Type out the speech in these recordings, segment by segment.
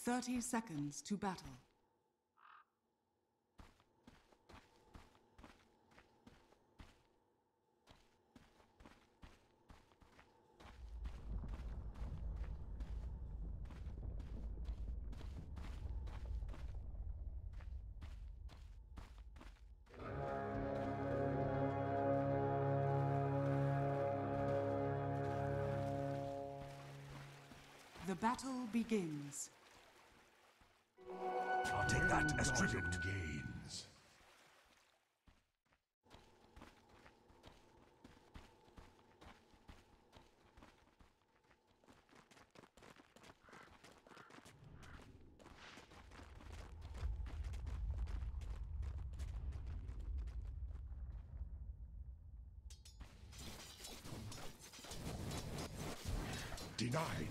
30 seconds to battle. The battle begins. I'll take that as tribute. Gains. Denied.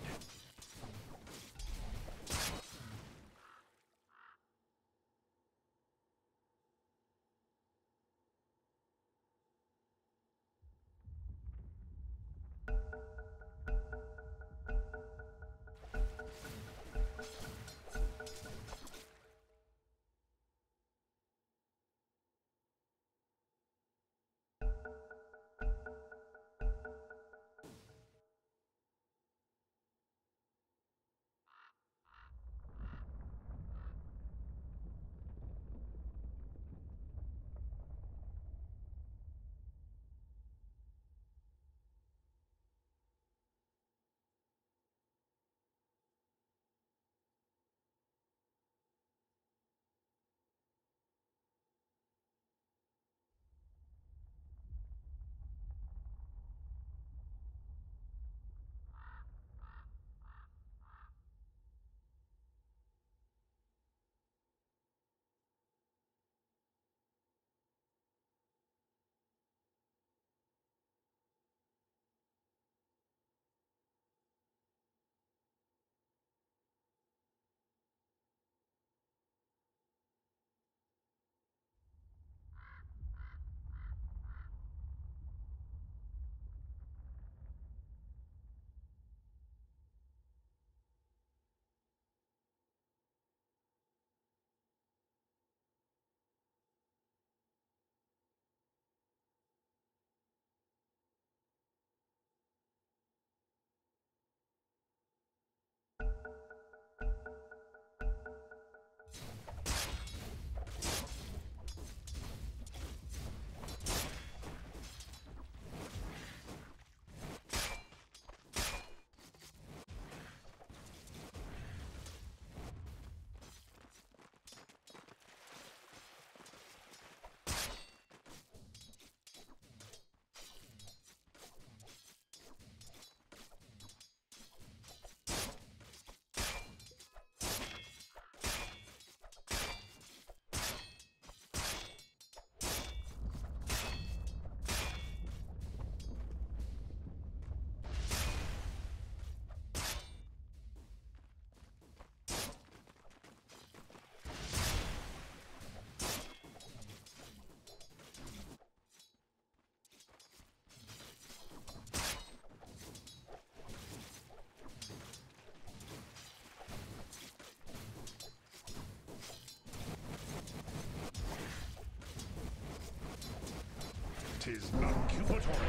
Tis maculatory.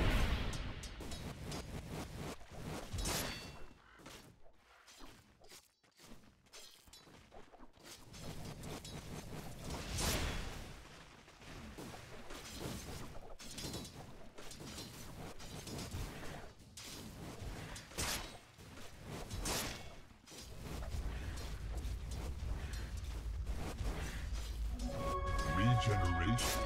Regeneration.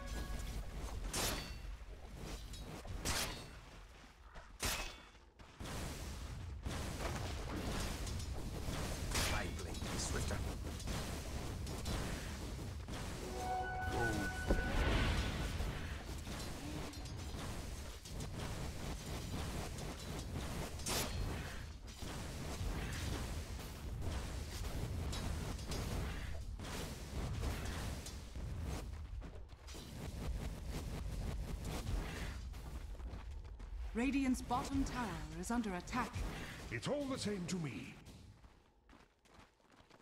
Radiant's bottom tower is under attack. It's all the same to me.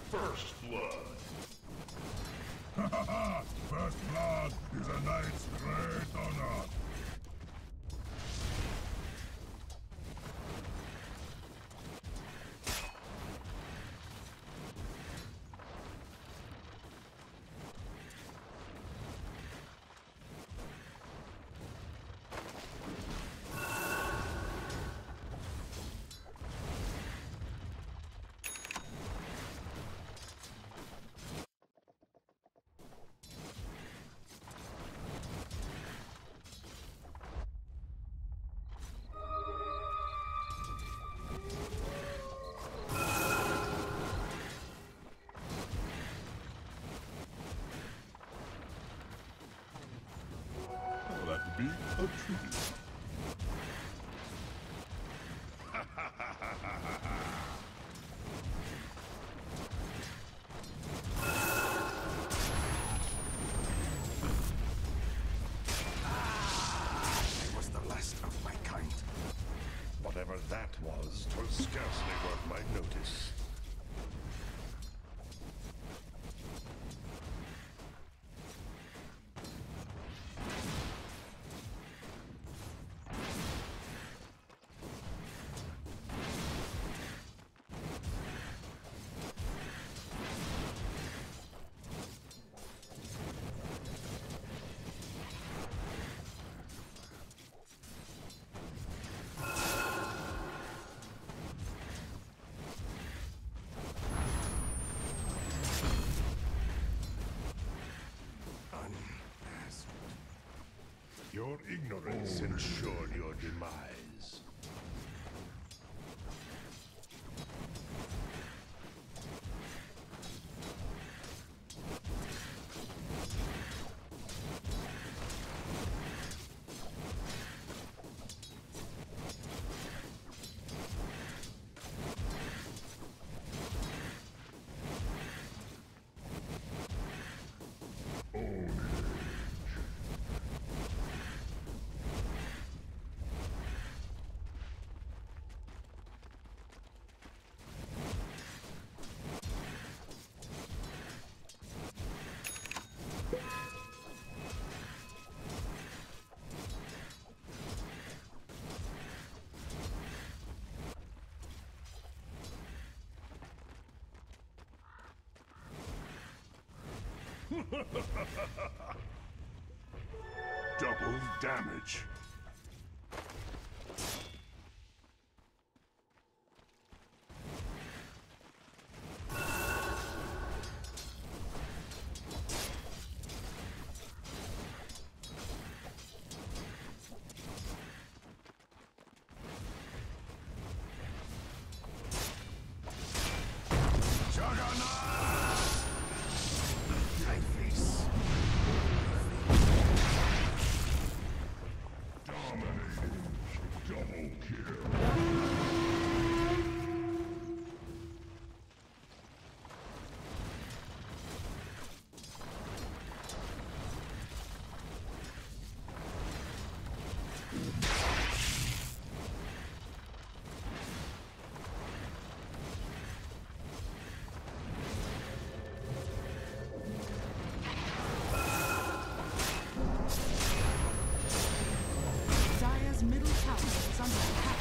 First blood. First blood is a knight's great honor. That be a tribute. I was the last of my kind. Whatever that was scarcely worth my notice. Your ignorance ensured your demise. Double damage. Dire's middle tower is under attack.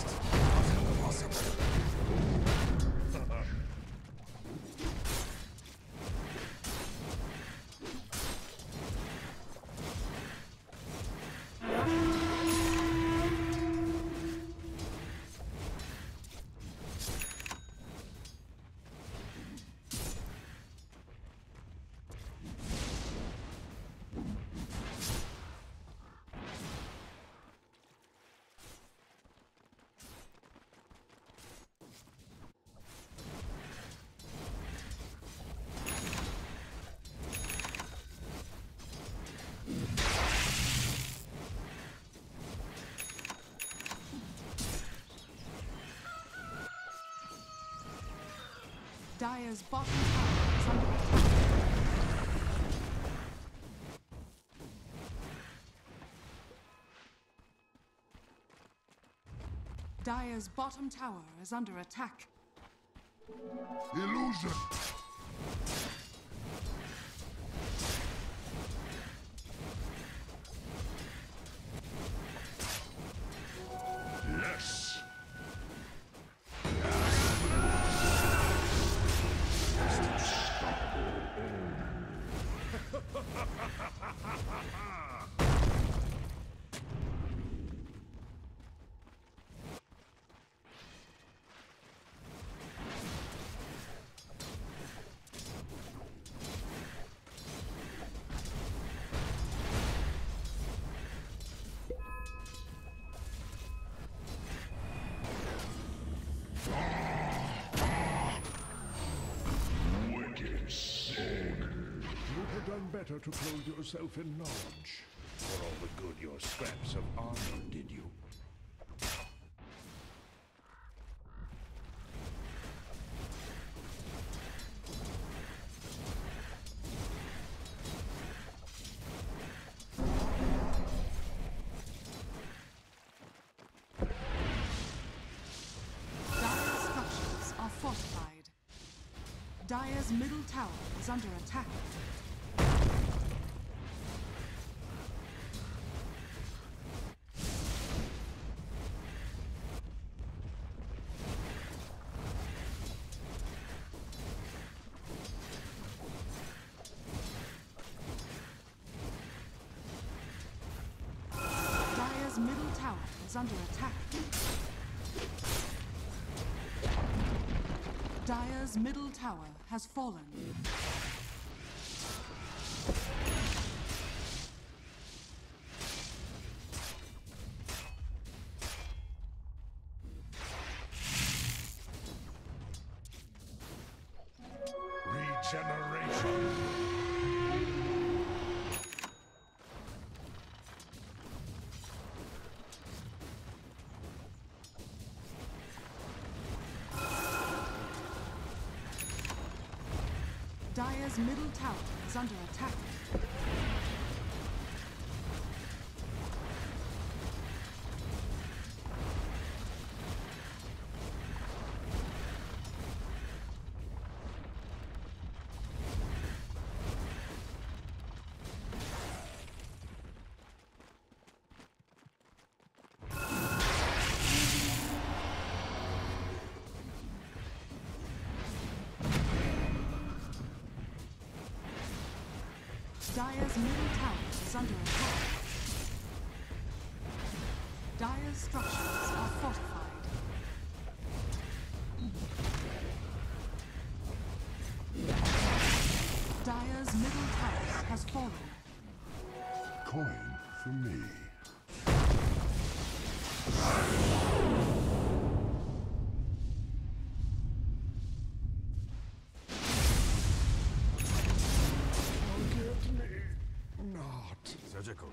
Dire's bottom tower is under attack. Dire's bottom tower is under attack. Illusion! better to clothe yourself in knowledge. For all the good your scraps of armor did you. Dire's middle tower is under attack. Dire's middle tower is under attack. Dire's middle tower has fallen. Regeneration. Dire's middle tower is under attack. Dire's middle tower is under attack. Dire's structures are fortified. Dire's middle tower has fallen. Coin for me. Surgical.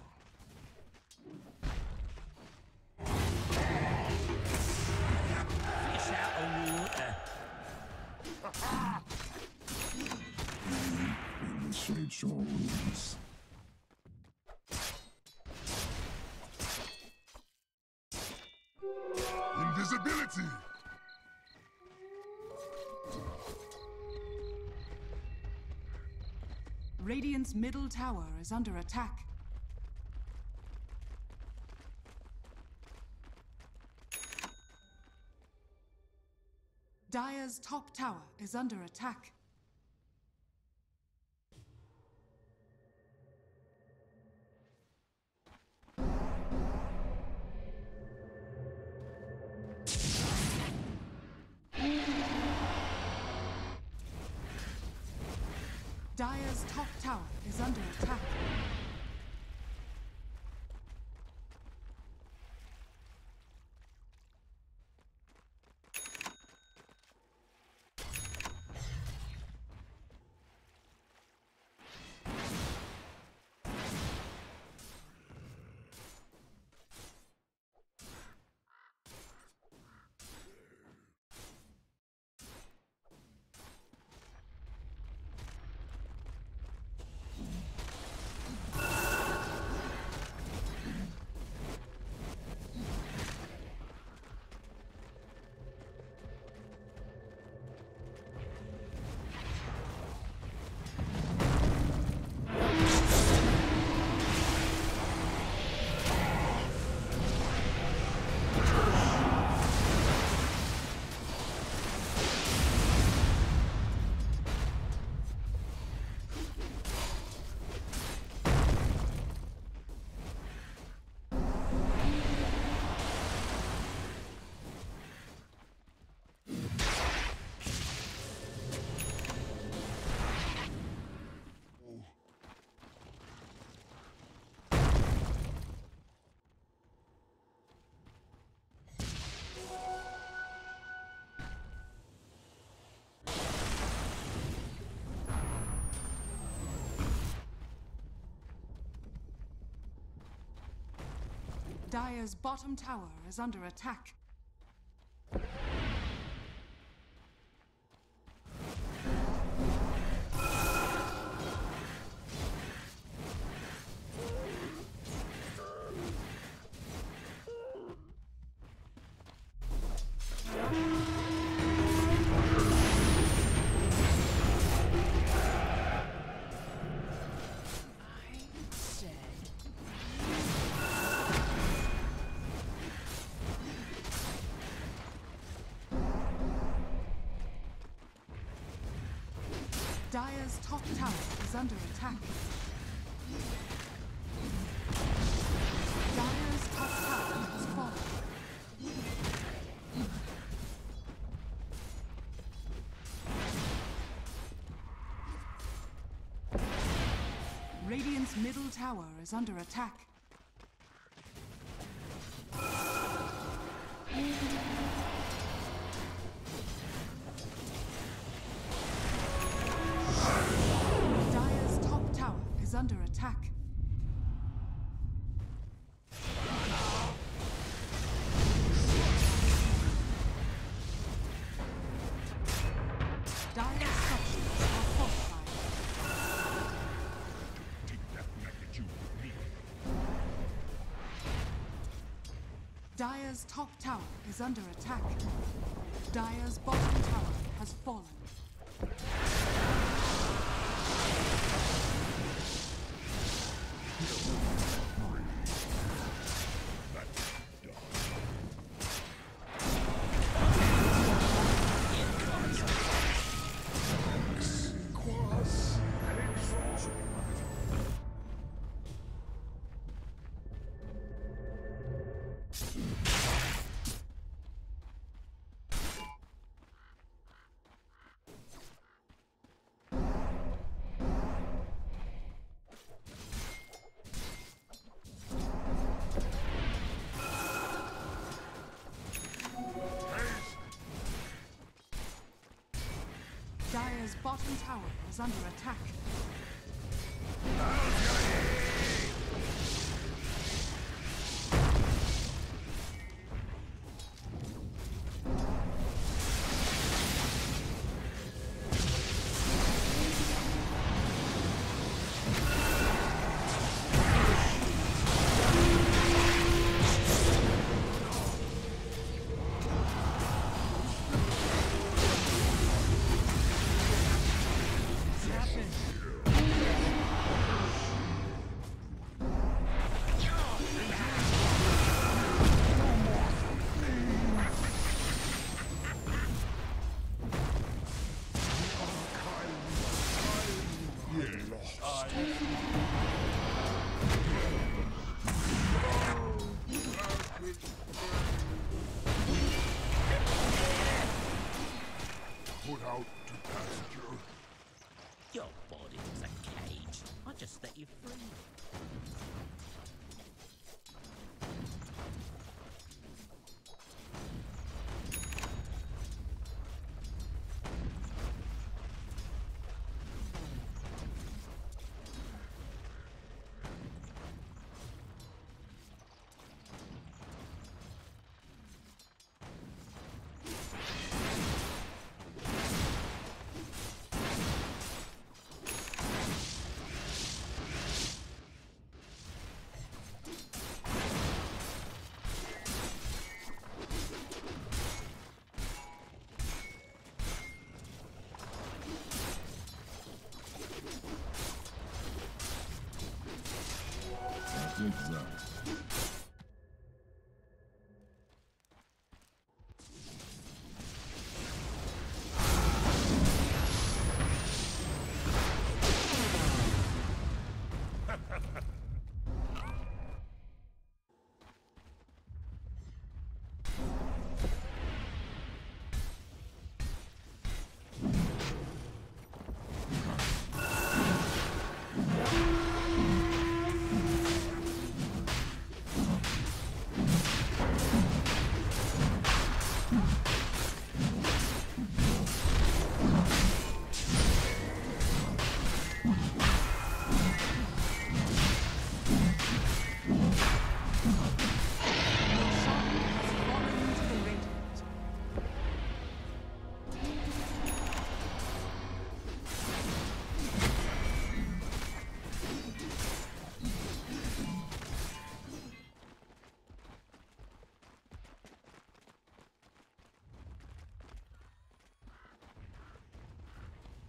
Fish out of water. Initiate your wounds. Invisibility! Radiant's middle tower is under attack. Dire's top tower is under attack. Dire's top tower is under attack. Dire's bottom tower is under attack. Dire's top tower is under attack. Dire's top tower has fallen. Radiant's middle tower is under attack. Dire's top tower is under attack. Dire's structures are fortified. Take that magnitude with me. Dire's top tower is under attack. Dire's bottom tower has fallen. Dire's bottom tower is under attack. Put out to pasture. Your body was a cage. I just set you free. Zigzag.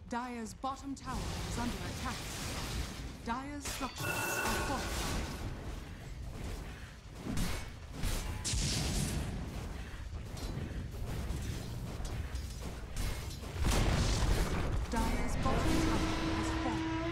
Dire's bottom tower is under attack. Dire's structures are fortified. Dire's bottom tower has fallen.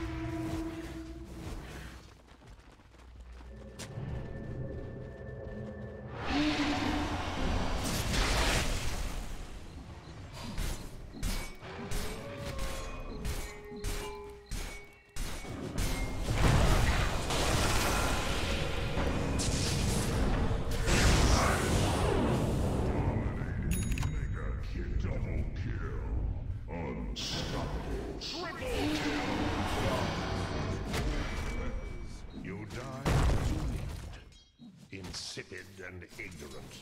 Double kill. Unstoppable. You die as you lived, insipid and ignorant.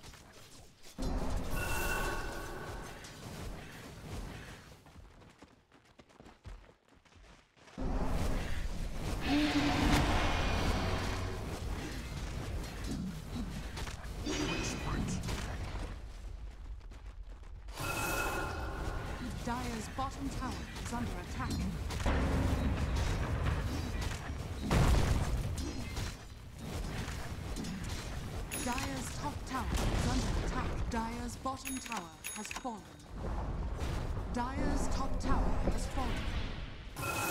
Dire's bottom tower is under attack. Dire's top tower is under attack. Dire's bottom tower has fallen. Dire's top tower has fallen.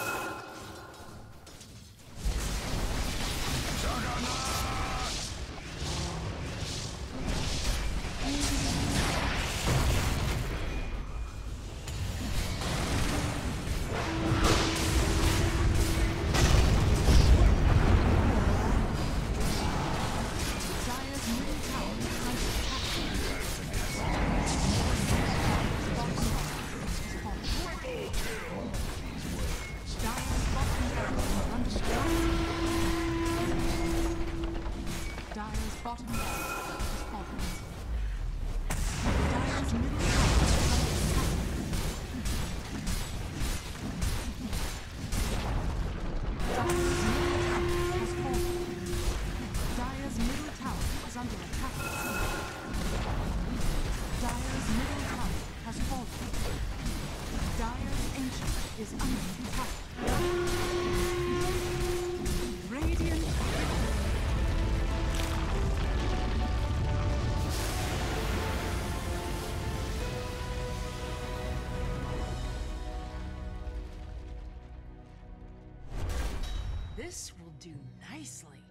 Dire's middle tower is under attack. Bottom tower has fallen. Dire's bottom tower is under attack. Dire's bottom tower has fallen. Dire's middle tower is under attack. Dire's middle tower has fallen. Dire's middle tower is under attack. Dire's middle tower has fallen. Dire's ancient is under attack. Radiant victory. This will do nicely.